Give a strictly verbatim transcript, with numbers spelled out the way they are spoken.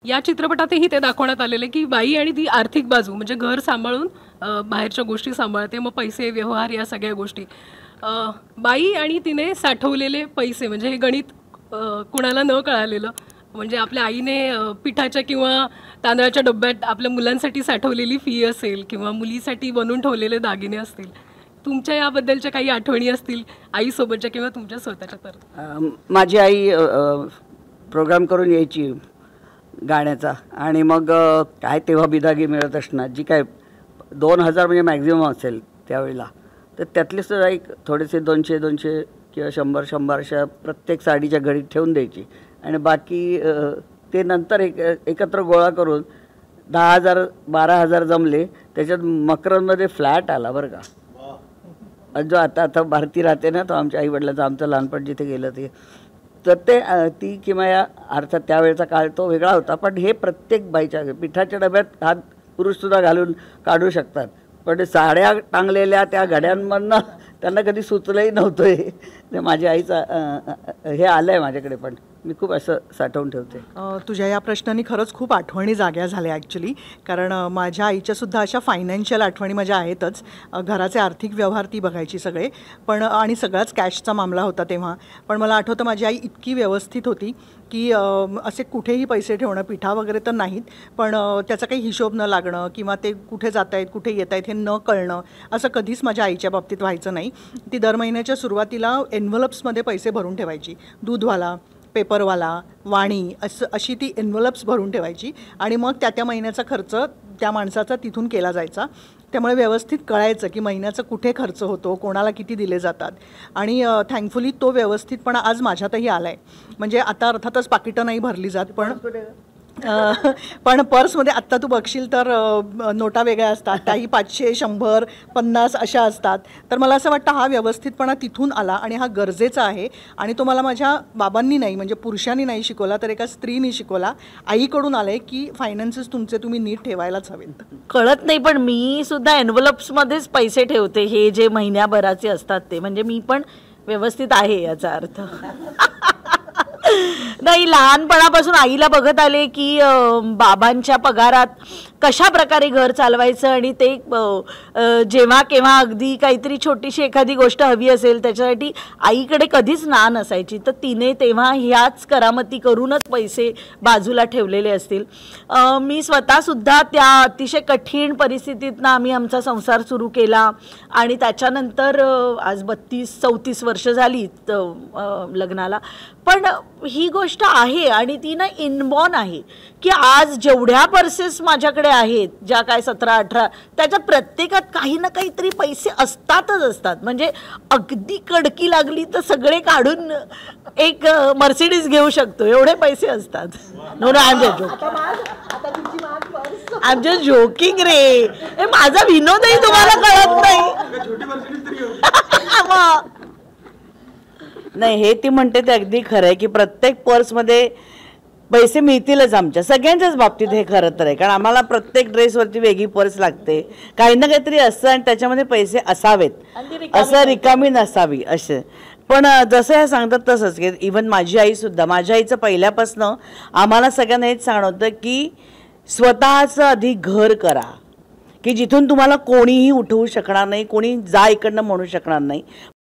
या चित्रपटातही ते दाखवण्यात आलेले की बाई आणि ती आर्थिक बाजू म्हणजे घर सांभाळून बाहेरच्या गोष्टी सांभाळते, मग पैसे व्यवहार या सगळ्या गोष्टी. बाई आणि तिने साठवलेले पैसे म्हणजे हे गणित कुणाला न कळालेलं, म्हणजे आपल्या आईने पिठाच्या किंवा तांदळाच्या डब्यात आपल्या मुलांसाठी साठवलेली फी असेल किंवा मुलीसाठी बनवून ठेवलेले दागिने असतील. तुमच्या याबद्दलच्या काही आठवणी असतील आईसोबतच्या किंवा तुमच्या स्वतःच्या? तर माझी आई प्रोग्राम करून यायची गाण्याचा आणि मग काय तेव्हा बिदागी मिळत असणार जी काय दोन हजार म्हणजे मॅक्झिमम असेल त्यावेळेला, तर त्यातले सुद्धा एक थोडेसे दोनशे दोनशे किंवा शंभर शंभर अशा प्रत्येक साडीच्या घडीत ठेवून द्यायची आणि बाकी ते नंतर एक एकत्र गोळा करून दहा हजार बारा हजार जमले. त्याच्यात मकरंदमध्ये फ्लॅट आला बरं का, जो आता आता भारती राहते ना, तो आमच्या आईवडिलाचं आमचं लहानपण जिथे गेलं ते, तर ते ती किंवा या अर्थात त्यावेळेचा काळ तो वेगळा होता. पण हे प्रत्येक बाईच्या पिठाच्या डब्यात हात पुरुषसुद्धा घालून काढू शकतात, पण साड्या टांगलेल्या त्या घड्यांमधनं त्यांना कधी सुचलंही नव्हतं. हे ते माझ्या आईचा हे आलं आहे माझ्याकडे, पण मी खूप असं साठवून ठेवते. तुझ्या या प्रश्नांनी खरंच खूप आठवणी जाग्या झाल्या ॲक्च्युली, कारण माझ्या आईच्यासुद्धा अशा फायनान्शियल आठवणी माझ्या आहेतच. घराचे आर्थिक व्यवहार ती बघायची सगळे, पण आणि सगळाच कॅशचा मामला होता तेव्हा. पण मला आठवतं माझी आई इतकी व्यवस्थित होती की असे कुठेही पैसे ठेवणं, पिठा वगैरे तर नाहीत, पण त्याचा काही हिशोब न लागणं किंवा ते कुठे जात आहेत कुठे येत आहेत हे न कळणं, असं कधीच माझ्या आईच्या बाबतीत व्हायचं नाही. ती दर महिन्याच्या सुरुवातीला एन्व्हलप्समध्ये पैसे भरून ठेवायची. दूधवाला, पेपरवाला, वाणी असं अशी ती एन्व्हलप्स भरून ठेवायची आणि मग त्या त्या महिन्याचा खर्च त्या माणसाचा तिथून केला जायचा. त्यामुळे व्यवस्थित कळायचं की महिन्याचा कुठे खर्च होतो, कोणाला किती दिले जातात. आणि थँकफुली तो व्यवस्थितपणा आज माझ्यातही आला आहे. म्हणजे आता अर्थातच पाकिटं नाही भरली जात, पण पण पर्समध्ये आत्ता तू बघशील तर नोटा वेगळ्या असतात, त्याही पाचशे शंभर पन्नास अशा असतात. तर मला असं वाटतं हा व्यवस्थितपणा तिथून आला आणि हा गरजेचा आहे. आणि तो मला माझ्या बाबांनी नाही म्हणजे पुरुषांनी नाही शिकवला, तर एका स्त्रीनी शिकवला. आईकडून आलं आहे की फायनान्सेस तुमचे तुम्ही नीट ठेवायलाच हवेत. कळत नाही पण मी सुद्धा एन्व्हलप्समध्येच पैसे ठेवते, हे जे महिन्याभराचे असतात ते. म्हणजे मी पण व्यवस्थित आहे याचा अर्थ. नाही, लहानपणापासून आईला बघत आले की बाबांच्या पगारात कशा प्रकारे घर चालवायचं आणि ते जेव्हा केव्हा अगदी काहीतरी छोटीशी एखादी गोष्ट हवी असेल त्याच्यासाठी आईकडे कधीच ना नसायची, तर तिने तेव्हा ह्याच करामती करूनच पैसे बाजूला ठेवलेले असतील. मी स्वतःसुद्धा त्या अतिशय कठीण परिस्थितीतनं आम्ही आमचा संसार सुरू केला आणि त्याच्यानंतर आज बत्तीस चौतीस वर्ष झाली लग्नाला. पण ही गोष्ट आहे आणि ती ना इनबॉर्न आहे की आज जेवढ्या पर्सेस माझ्याकडे आहेत, ज्या काय सतरा अठरा, त्याच्यात प्रत्येकात काही ना काहीतरी पैसे असतातच असतात. म्हणजे अगदी कडकी लागली तर सगळे काढून एक मर्सिडीज घेऊ शकतो एवढे पैसे असतात. No no I am just joking, I am just joking रे. हे माझा विनोदही तुम्हाला कळत नाही. नाही, हे ती म्हणते ते अगदी खरं आहे की प्रत्येक पर्समध्ये पैसे मिळतीलच. आमच्या सगळ्यांच्याच बाबतीत हे खरं तर आहे, कारण आम्हाला प्रत्येक ड्रेसवरती वेगळी पर्स लागते, काही ना काहीतरी असतं आणि त्याच्यामध्ये पैसे असावेत, असं रिकामी नसावी असे. पण जसं हे सांगतात तसंच की इव्हन माझी आईसुद्धा, माझ्या आईचं पहिल्यापासनं आम्हाला सगळ्यांना हेच सांगणं होतं की स्वतःचं आधी घर करा, की जिथून तुम्हाला कोणीही उठवू शकणार नाही, कोणी जा इकडनं म्हणू शकणार नाही.